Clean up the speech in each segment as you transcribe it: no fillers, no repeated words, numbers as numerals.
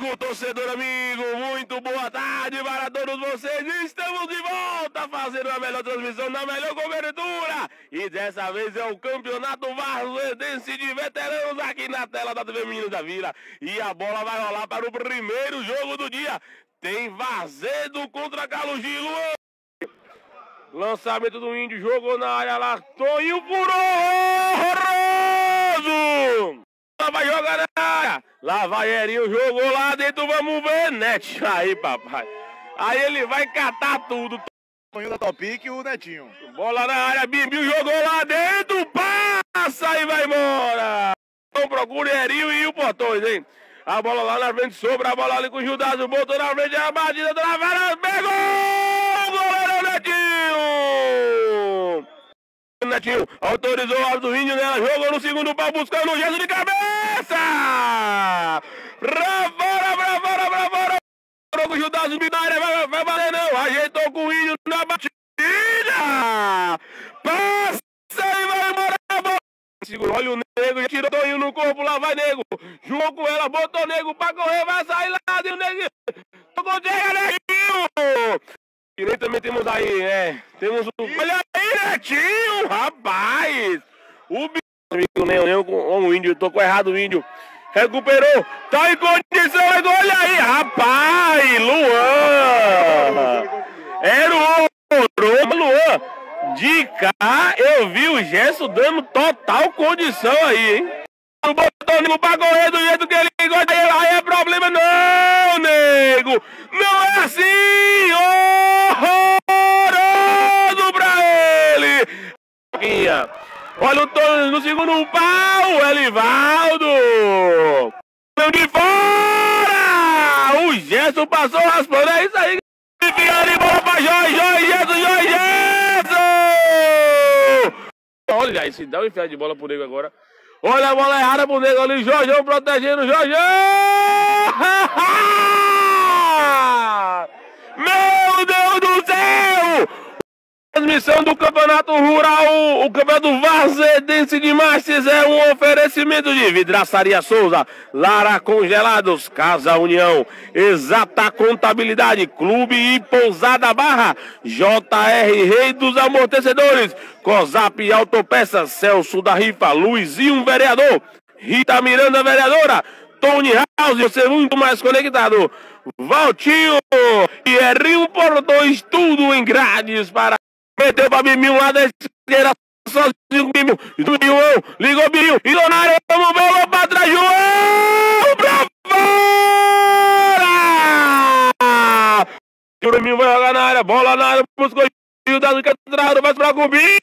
amigo, torcedor amigo, muito boa tarde para todos vocês. Estamos de volta fazendo a melhor transmissão na melhor cobertura. E dessa vez é o Campeonato Varzedense de Veteranos aqui na tela da TV Meninos da Vila. E a bola vai rolar para o primeiro jogo do dia. Tem Varzedo contra Calugi. Lançamento do Índio, jogou na área lá, Toninho furou, horroroso! Lá vai jogar na área, lá vai Erinho, jogou lá dentro, vamos ver, net, aí papai, aí ele vai catar tudo. Toninho da Topic e o Netinho. Bola na área, Bimbinho jogou lá dentro, passa e vai embora. Então procura Erinho e o Portões, hein? A bola lá na frente, sobra a bola ali com o Judaso, botou na frente, a batida da vara, pegou! Goleiro Netinho, autorizou o árbitro Índio nela, jogou no segundo pau, buscando um gesto de cabeça! Pra fora! Com o Judaso na área, vai valer não, ajeitou com o Índio na batida! Passa e vai embora a bola! Segurou, olha o Nego, tirou o Toninho no corpo, lá vai Nego, jogou com ela, botou o Nego pra correr, vai sair lá, e o Nego, jogou, chega Netinho! E também temos aí, temos o... Olha aí, Netinho, rapaz! O o Índio, tocou errado o Índio. Recuperou, tá em condição, olha aí, rapaz! Luan! Era o Luan! De cá, eu vi o Gerson dando total condição aí, hein? Não botou Nego pra correr do jeito que ele gosta, aí é problema não, Nego! Não é assim! Horroroso pra ele! Olha o Tony no segundo pau, Elivaldo! De fora! O Gerson passou raspando, é isso aí! Enfiando de bola pra Gerson! Olha, se dá um enfiado de bola pro Nego agora. Olha a bola errada pro Nego ali, Jorjão protegendo o Jorjão! Meu Deus do céu! Transmissão do Campeonato Rural, o Campeonato Varzedense de Mastes é um oferecimento de Vidraçaria Souza, Lara Congelados, Casa União, Exata Contabilidade, Clube e Pousada Barra, JR Rei dos Amortecedores, Cosap Autopeças, Celso da Rifa, Luizinho Vereador, Rita Miranda Vereadora, Tony House, você muito mais conectado, Valtinho e Erinho Portões, tudo em grades para... Meteu pra Bimbinho lá da esquerda, sozinho com Bimbinho, João, ligou Bimbinho, e na área, vamos ver, lá pra trás, João, pra fora! O Bimbinho vai jogar na área, bola na área, buscou o Gil da Zuca, vai pra Cubinho!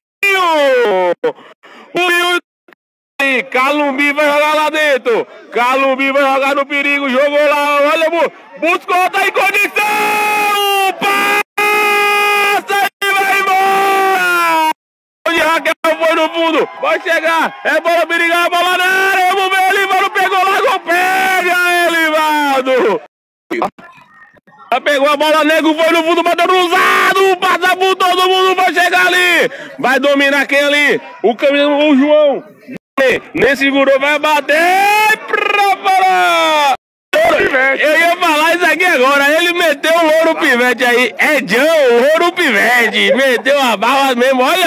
O Gil, Calumbi vai jogar lá dentro, Calumbi vai jogar no perigo, jogou lá, olha, buscou, tá em condição, passa e vai embora! Onde Raquel foi no fundo, vai chegar, é bola perigar, bola na área, vamos ver, Elivaldo pegou lá, pega, Elivaldo! Pegou a bola, Nego foi no fundo, bateu cruzado, passa por todo mundo, vai chegar ali, vai dominar quem ali, o João, nem segurou, vai bater pra fora! Eu ia falar isso aqui agora, ele meteu o Louro Pivete aí, o Louro Pivete, meteu a bala mesmo, olha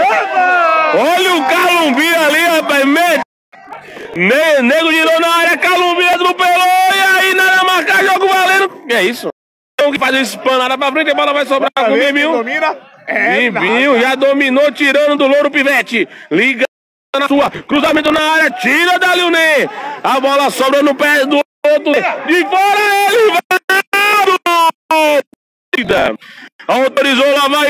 o Calumbi ali, rapaz, Nego girou na área, Calumbi atropelou, e aí nada marcar, jogo valendo, que é isso? Tem que fazer espanada pra frente, a bola vai sobrar com o Bimbinho, Bimbinho já dominou, tirando do Louro Pivete, liga na sua, cruzamento na área, tira da Leonê, a bola sobra no pé do outro, de fora ele vai, autorizou lá, vai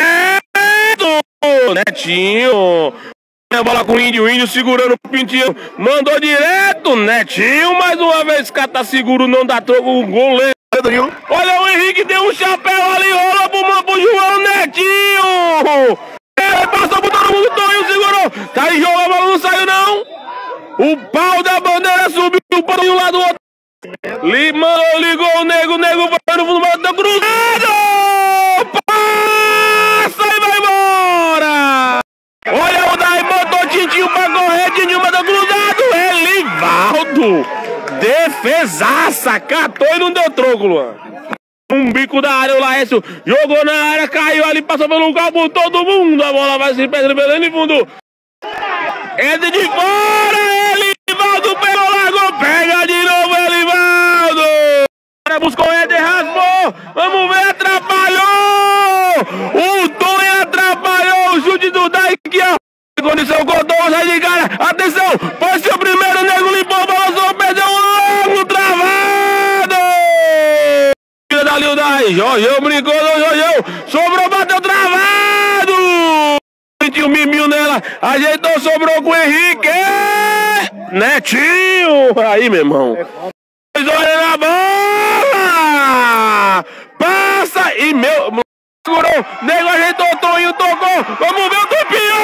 Netinho, a bola com o Índio segurando o Pintinho, mandou direto, Netinho, mais uma vez, cata seguro, não dá troco, o goleiro, olha o Henrique, deu um chapéu ali, rola pro João, Netinho, passou por todo mundo, Toninho segurou, tá aí, jogou, a bola não saiu não, o pau da bandeira subiu para um lado do outro, ligou o Nego vai no fundo, bateu cruzado, passa e vai embora, olha o Daí, botou Tintinho pra correr, Tintinho bateu cruzado, Elivaldo, Defesaça, catou e não deu troco, Luan. Um bico da área, o Laércio jogou na área, caiu ali, passou pelo calmo, todo mundo, a bola vai se perdendo em fundo. É de fora, Elivaldo pelo largo, pega de novo, Elivaldo. Buscou o Éder, raspou, vamos ver, atrapalhou. O Tonho atrapalhou o chute do Daik, a condição, cortou, sai de cara, atenção, foi seu primeiro, nego limpou, balançou, perdeu um longo travado. Dali o Dai, Jorgão brincou, Jorgão, sobrou, bateu travado. Sentiu um miminho nela, ajeitou, sobrou com o Henrique. Netinho, aí, meu irmão. Olha na bola, passa e meu, segurou, nego ajeitou, Tonho tocou, vamos ver o Tupião.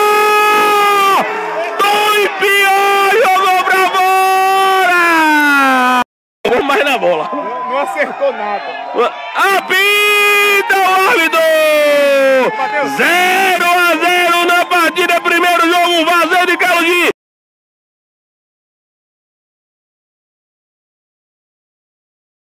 Tupião jogou pra fora. Vamos mais na bola. Não acertou nada. Apita o árbitro! 0